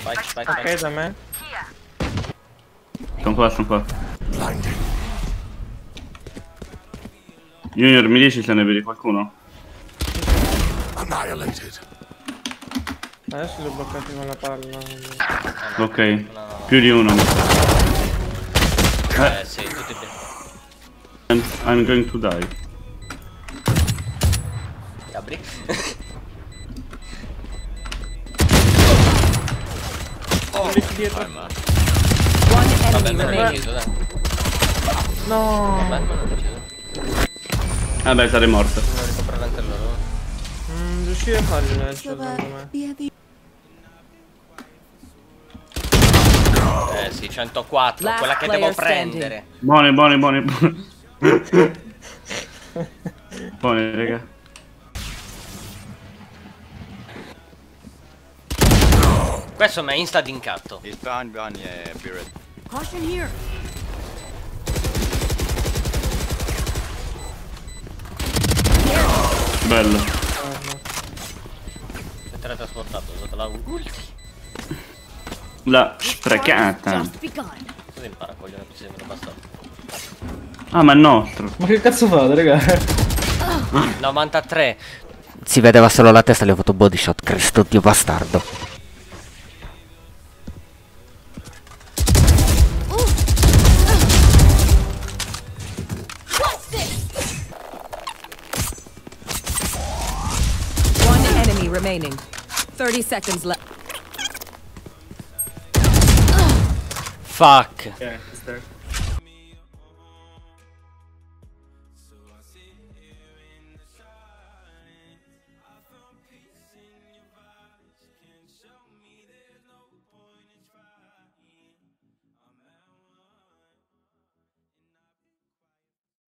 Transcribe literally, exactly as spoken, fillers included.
Spike, spike, Ok, spike. da me. Sono qua, sono qua. Junior, mi dici se ne vedi qualcuno? Annihilated. Adesso li ho bloccati con la palla. Ok, No, no, no. più di uno. Eh sì, tutti e due. I'm, I'm going to die. Gabri. Oh, dietro. One One Vabbè, enemy me l'ho remaining. deciso, dai. No. Vabbè, me l'ho deciso. Vabbè, sarei morto. Devo ricomprare anche loro. Mm, riuscire a fargli un headshot secondo me. Eh sì, centoquattro, Last quella che player devo standing. prendere. Buoni, buoni, buoni, buoni. Buoni, raga. Questo mi è insta d'incatto. He's behind, behind, yeah, yeah, be ready. Caution here. Bello. Se te l'hai trasportato, usate la ulti. La sprecata. Just begun. Così impara coglione, più se me ne basta. Ah, ma è nostro. Ma che cazzo fate, raga? novantatré. Si vedeva solo la testa, le ho fatto body shot, Cristo dio bastardo. One enemy remaining. thirty seconds left. Fuck. Ok,